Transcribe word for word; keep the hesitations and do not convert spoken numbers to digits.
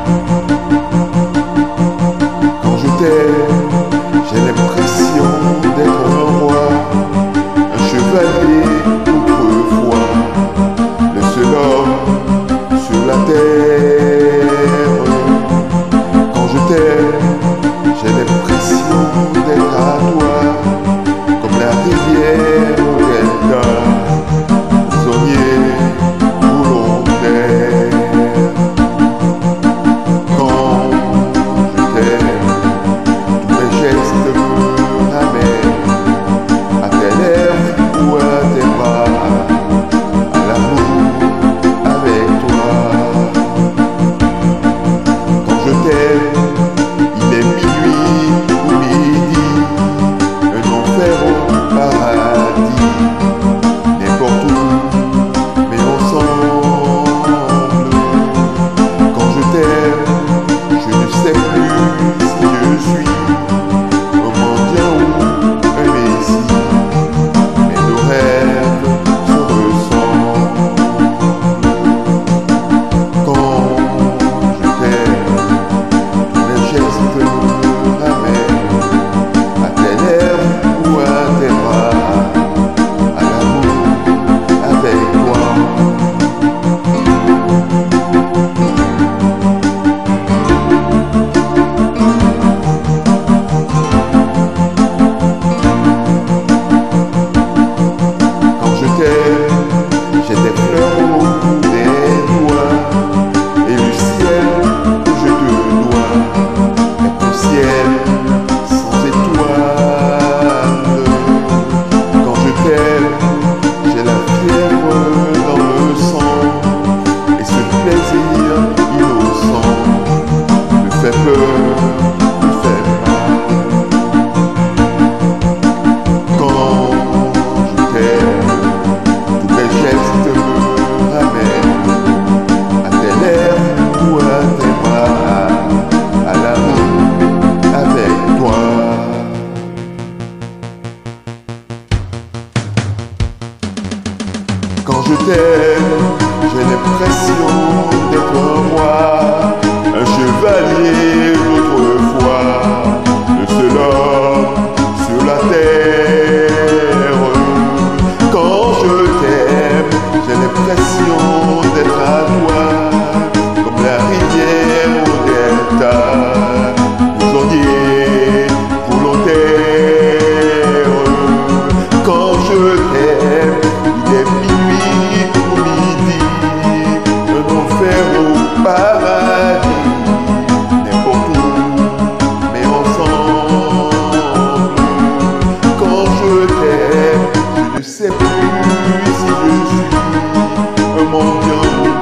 Quand je t'aime, j'ai l'impression d'être un roi, un chevalier autrefois, le seul homme sur la terre. Quand je t'aime, j'ai l'impression d'être à toi, comme la rivière au delta, prisonnier volontaire. Quand je t'aime, tous mes gestes me ramènent à tes lèvres ou à tes bras, à l'amour avec toi. Quand je t'aime, il est minuit ou midi, un enfer au paradis, n'importe où, mais ensemble. Quand je t'aime, je ne sais plus si je suis un mendiant ou un messie, mais nos rêves se ressemblent. Quand je t'aime, tous mes gestes me ramènent à tes lèvres ou à tes bras, à l'amour avec toi. Quand je t'aime, j'ai des fleurs au bout des doigts, et le ciel que je te dois est un ciel sans étoiles. Quand je t'aime, j'ai la fièvre dans le sang, et ce plaisir innocent me fait peur, me fait mal. Quand je t'aime, tous mes gestes me ramènent à tes lèvres ou à tes bras, à l'amour avec toi. Quand je t'aime, j'ai l'impression d'être un roi, un chevalier d'autrefois, le seul homme sur la terre. Quand je t'aime, j'ai l'impression d'être à toi, comme la rivière au delta, prisonnier volontaire. Quand je t'aime, il est minuit ou midi, un enfer au paradis, n'importe où, mais ensemble. Quand je t'aime, je ne sais plus si je suis un mendiant